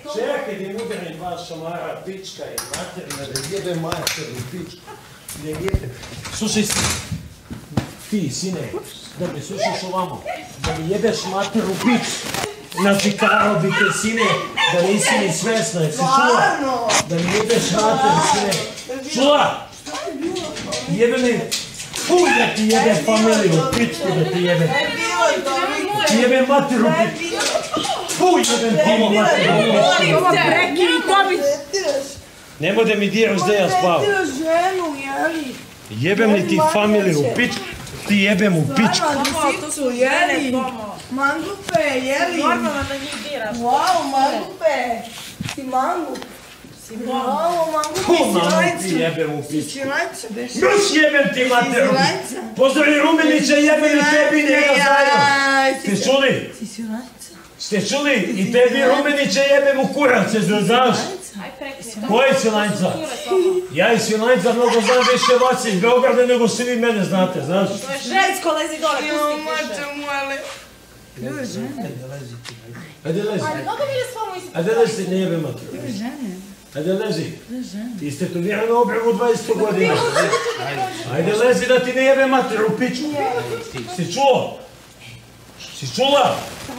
Čekaj, da udarim dva šamara, pička i materina, da jebe mater i pička. Da jebe... Slušaj, ti, sine, da me slušaš ovamo, da mi jebeš mater u pič. Nafikao bi te, sine, da nisi ni svesna, jesi čula? Da mi jebeš mater, sine. Čula? Jebe mi... Fuj da ti jebe familiju, pičku da ti jebe. Ti jebe mater u pič. Fuj jebem ti mater u pič. Toma, prekini, Tomić! Nemoj da mi diraš da ja spavam. Pretiraš ženu, jeli? Jebem li ti familiju u pičku? Ti jebem u pičku. Sicu, jeli? Mangupe, jeli? Normalno da njih diraš. Wow, mangupe! Si mangup. Wow, mangupe, Ko si mamu ti rajcu. jebem u Si pičku? rajcu, beš. Još jebem ti mater u pičku. Pozdravi Rumenića, jebem i tebi njega zajedno. Ste čuli? Si rajca. Ste čuli? I tebi Rumenića jebem u kurac, da znaš? Aj prekni. Ko je Svilajnca? Ja iz Svilajnca mnogo znam više vas iz Beograda nego svi vi mene znate, znaš? To je žensko, lezi dole, pusti više. Ljude žene. Ajde lezi. Ali mnogo mi je s vama isti. Ajde lezi, ne jebe mater. Ljude žene. Ajde lezi. Ljude žene. Ti ste tu vjerno obregu 20 godina. Ajde lezi da ti ne jebe mater u pičku. Si čuo? Si čula?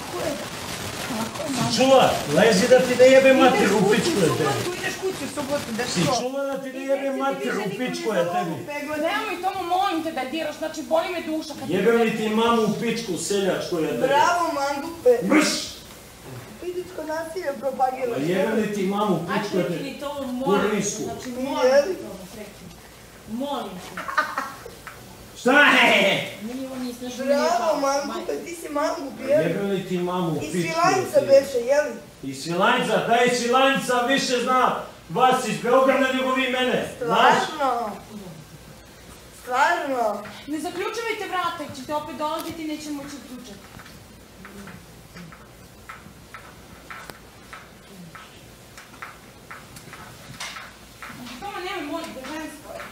Si čula? Lezi da ti ne jebe mater u pičku je tebi. Tu ideš kući u subotu, da Si čula da ti ne jebe mater u pičku je tebi. Nemoj Tomo, molim te da diraš, znači boli me duša kad... Jebem li ti mamu u pičku seljačku je tebi. Bravo, mangupe. Mrš! Fizičko nasilje propagiraš. Jebem li ti mamu u Aj pičku je tebi. prekini Tomo, molim te. Kurnisku. Znači molim te Tomo, prekini. Molim te. Šta je? Meni ovo nisi nešto Bravo, mangupe, ti si mangup, jeli? Jebem li ti mamu u pičku Iz je Svilajnca tebi. beše, jeli? Iz Svilajnca, da je Svilajnca više zna vas iz Beograda nego vi mene. Znaš? Stvarno? Stvarno? Ne zaključavajte vrata, jer ćete opet dolaziti i nećemo moći uključati. Toma, nemoj molim te, žensko je.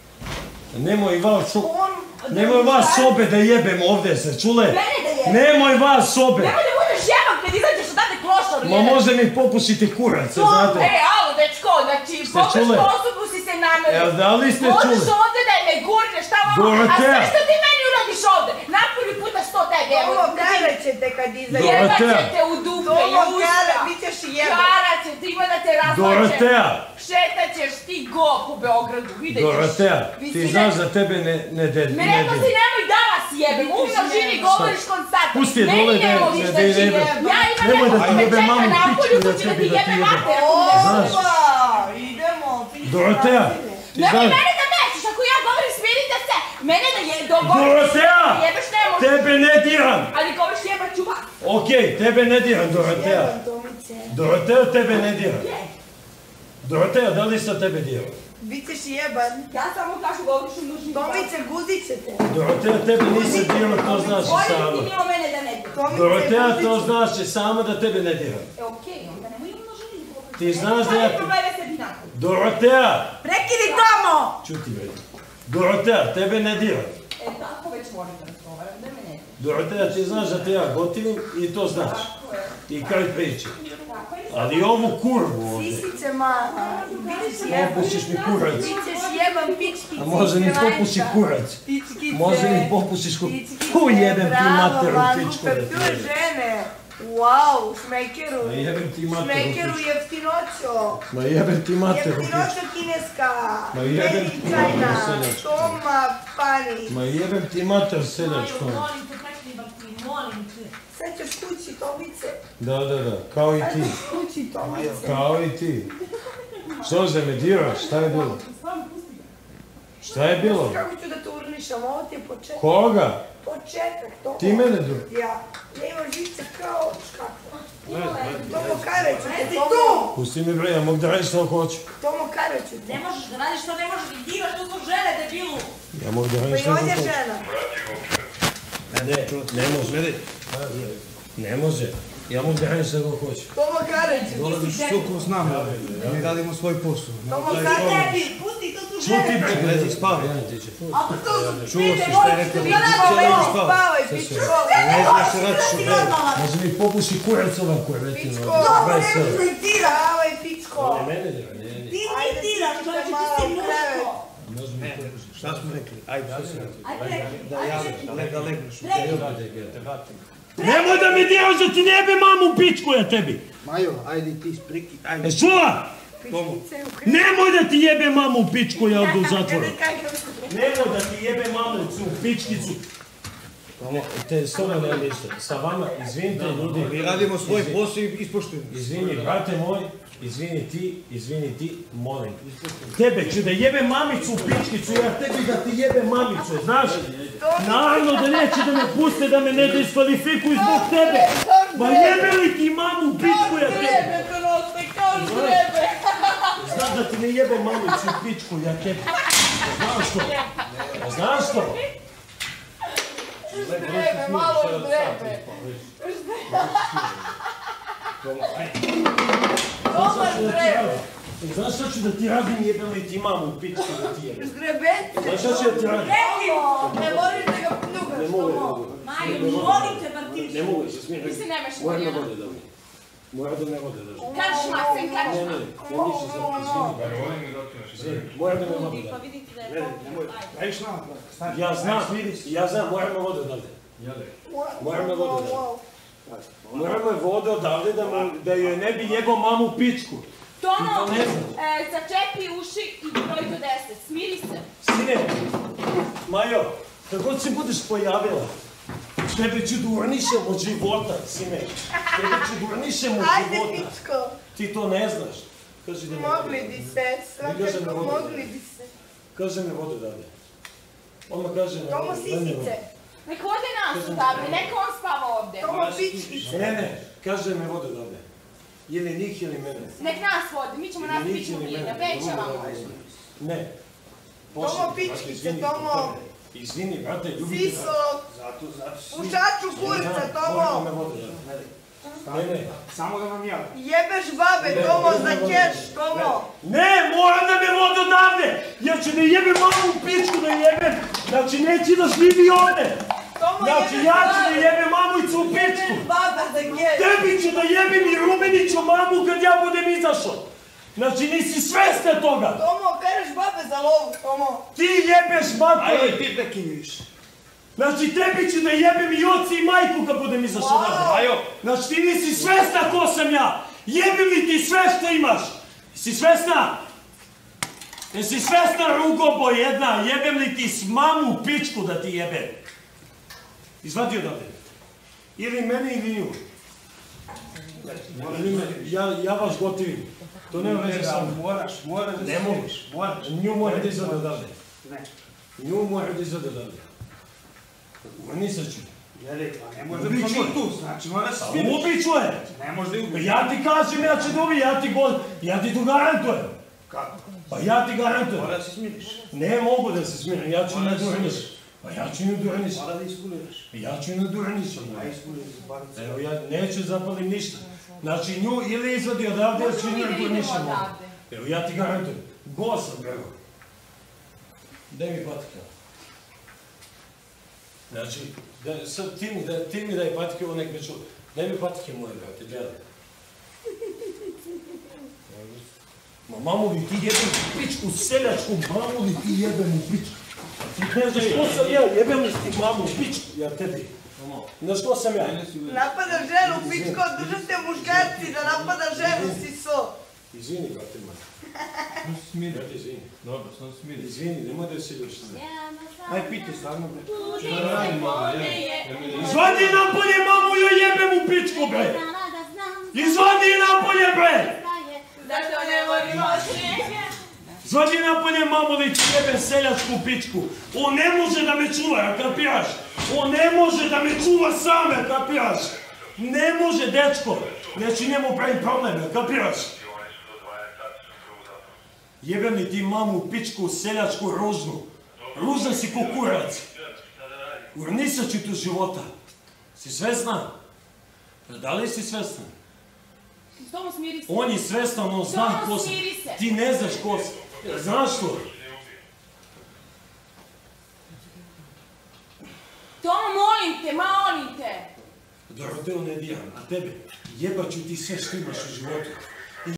Nemoj vas sobe da jebem ovde, se čule? Mene da jebem? Nemoj vas sobe! Nemoj da budeš jebak kad izađeš odavde klošaru, Ma može mi popusiti kurac, znate? alo, dečko, znači, čule? postupu si se namerio. Evo, da li ste čuli? Možeš ovde da me gurneš, šta vam? Dorotea! A sve što ti meni uradiš ovde, napravi puta 100 tebi, evo. Tomo, karat ćete kad izađe. Jebat Dorotea! će te u dupe i Tomo, usta. karat, bit ćeš i jebat. Karat će ti, ima da te razlače. Dorotea! Šetat ćeš ti go po Beogradu, vidjet ćeš. Dorotea, ti znaš da tebe ne Me rekao si nemoj da vas jebem, umno živi, govoriš konstantno. Pusti je dole Meni ne voliš da je ti jebe. jebem. Ja imam Nemoj da nekog ti me jebe čeka mamu na pičku polju, da ko će da tebi ti da ti jebe jebe. mater. Znaš? Opa, idemo. Dorotea, ti Nemoj znaš... mene da mešiš, ako ja govorim smirite se. Mene da je dogovoriš. Dorotea! Jebeš ne možeš. Tebe ne diram! Ali govoriš jebat ću vas. Okej, tebe ne diram, Dorotea. Jeban, Tomice. Dorotea, tebe ne diram. Dorotea, da li sam tebe dirao? Bit ćeš jeban. Ja samo kažu govoriš u nužnim. Tomice, guzit će te. Dorotea, tebe nisam dirao, to znaš i Bolje bi ti sama. bilo mene da ne bi. Tomice, Dorotea, guzit to će te. znaš i sama da tebe ne diram. Okej, onda nemoj umnožiti. Ti znaš da ja... probleme sebi nakon. Dorotea! Prekini Tomo! Čuti me. Dorotea, tebe ne diram. Tako već moram da razgovaram, da me ne. Dorotea, ti znaš da te ja gotivim i to znaš. Tako je. I kraj priče. Tako je. Ali ovu kurvu ovdje. Sisice mala. Bit ćeš jeban. Popušiš mi kurac. Bit ćeš jeban, pičkici. A može mi popuši kurac. Pičkice. Može mi popušiš kurac. Pičkice. Hu jebem ti Bravo, materu mangupe, pičku da ti pljuje jebem. žene. Wow, šmekeru. Ma jebem ti materu Šmekeru pičku. jeftinoćo. Ma jebem ti materu pičku. Jeftinoćo kineska. Ma jebem ti materu China. seljačku. Toma pani. Ma jebem ti mater seljačkom. Molim te, prekni Martin, molim te. Sad ćeš kući, Tomice. Da, kao i Sad ti. ćeš kući, Tomice. Kao i ti. Što se me diraš? Šta je bilo? Šta je bilo? Kako ću da te urnišam, ovo ti je početak. Koga? Početak, Tomo. Ti mene dur. Ja imam žice kao škatla. Tomo, kareću te, Tomo. Pusti mi bre, ja mogu da radiš što hoću. Tomo, kareću te. Ne možeš da radiš što ne možeš da diraš, to su žene, debilu. Ja mogu da Pa radiš i što on je hoću. žena. Ne može. Ne može. Ja mogu da radim sve kako hoću. Tomo, kareću. Dolaziš suku s nama, mi radimo svoj posao. Tomo, kareću. Pusti, to su Šuti bre, Lezi spavaj. A pa to su Čuo si pite, šta je moći rekao. se Lezi spavaj. Spavaj, pičko. Ne znaš se radi što je. može mi popuši kurac ovam kurvetinu. Pičko. Daj sve. Spavaj, pičko. Ne mene dira, ne. Ti mi tiraš, čovječe, ti si muško. Može mi popuši. Šta smo rekli? Ajde, što si rekli? Ajde, Da legneš. Nemoj da mi diraš da ti ne jebe mamu u pičku ja tebi. Majo, ajde ti spriki. Ajde. Čula? Nemoj da ti jebe mamu u pičku ja ovdje u zatvoru. Nemoj da ti jebe mamu u pičkicu. Te stoga ne lište. Sa vama, izvinite ljudi. Mi radimo svoj posao i ispoštujemo. Izvini, brate moj, izvini ti, molim. Tebe ću da jebe mamicu u pičkicu, ja tebi da ti jebe mamicu, znaš? Naravno da neće da me puste, da me ne diskvalifikuju zbog tebe. Pa jebe li ti mamu u pičku, ja tebi? Grebe, kronote, kao grebe. Znaš da ti ne jebe mamicu u pičku, ja tebi. Znaš što? Znaš što? Grebe, malo grebe. Dobar grebe. Znaš šta ću da ti radim, jebe li ti mamu u pičku da ti jebe? Zgrebence. Znaš šta ću da ti radim? Ne možeš da ga pljugaš. Ne mogu. Maju, molim te, Martić. Ne mogu, se smijem. Ti si nemaš Moram da koljena. vode da mi. Moram da me vode da mi. Kačma, sem Ne, kačma. ništa sam, izvini. Moram da me vode da Pa mi. vidite da je to. Ajde šla. Ja znam, moram me vode odavde. Moram me vode odavde. Moram me vode odavde da joj ne bi jebao mamu u pičku. Tono, ne znaš. začepi uši i broj do 10. Smiri se. Sine, Majo, kad god se budeš pojavila, tebe ću da urnišem od života, sine. Tebe ću da urnišem od Ajde, života. pičko. Ti to ne znaš. Kaži da me Mogli bi se, svakako mogli bi se. Kaže me vode dade. Odmah kaže me Tomo vode. sisice. Nek ode nas odavde, neka on spava ovde. Tomo pičkice. Ne, kaže me vode dade. Ili njih ili mene. Nek nas vodi, mi ćemo nas Ili njih piću ili mine, mene. većavamo. Ne. Tomo pičkice, Tomo. Izvini, brate, ljubite. Siso. Zato U čaču kurica, Moram me Tomo. vode dade. Ne. samo da vam javim. Jebeš babe, Tomo, za keš, Tomo. Ne, moram da me vode odavde! Ja ću da jebem mamu u pičku da jebem! Znači, neće da živi ovde! Tomo, Znači, jebeš ja ću da babe. jebem mamuicu u pičku! Jebeš babe, za keš. Tebi ću da jebem i Rumeniću mamu kad ja budem izašao! Znači, nisi svesna toga! Tomo, pereš babe za lovu, Tomo. Ti jebeš matore! Ajde ti prekinjiš. Znači, tebi ću da jebem i oci i majku kad budem izašao odavde! Majo. Znači, ti nisi svesna ko sam ja! Jebim li ti sve što imaš? Jesi svesna? Jesi svesna, rugobo jedna? Jebem li ti s mamu u pičku da ti jebem? Izvadi odavde. Ili mene ili nju. Ja vas gotivim. To nema veze sa mnom. Moraš. Ne možeš. Nju mora da izvade odavde. Ne. Nju mora da izvade odavde. Urnisat ću. Ne može da smo tu, znači mora se smiriš. Ubiću je! Ne može da je ubiš. Ja ti kažem, ja ću da ubi, ja ti tu garantujem. Kako? Pa ja ti garantujem. Mora da se smiriš. Ne mogu da se smirim, ja ću ne durniš. Pa ja ću ne durniš. Mora da iskuliraš. Ja ću ne durniš. Aj iskuliraš, zapališ. Evo ja neću zapalim ništa. Znači nju ili izvadi odavde, ili ću nju ne durnišem. Evo ja ti garantujem. Go sam, evo. Daj mi patike. Znači, sad ti mi daj patike, ovo nek me čuo. Daj mi patike moje, brate, gledaj. Ma mamu li ti jebem u pičku, seljačku mamu li ti jebem u pičku. Ti ne znaš ko sam ja, jebem li ti mamu u pičku, ja tebi. Znaš ko sam ja? Napada ženu, pičko, držite muškarci da napada ženu, siso. Izvini, brate moj. Brate, izvini. Dobro, sam smiri. Izvini, nemoj da se ljubiš na. Aj pite stvarno, bre. Izvadi napolje, mamu joj jebem u pičku, bre! Izvadi napolje, bre! Zato ne volimo snijege. Izvadi napolje, mamu li ti jebem seljačku pičku. On ne može da me čuva, ja kapiraš? On ne može da me čuva sam, ja kapiraš? Ne može, dečko. Znači njemu pravim problem, ja kapiraš? Jebem li ti mamu u pičku, seljačku, ružnu. Ružna si ko kurac. Urnisat ću tu života. Si svesna? Da li si svesna? Tomo, smiri se. On je svestan, on zna ko si. Smiri se. Ti ne znaš ko si. Znaš što? molim te. Doroteo, ne dijam, a tebe jebat ću ti sve što imaš u životu.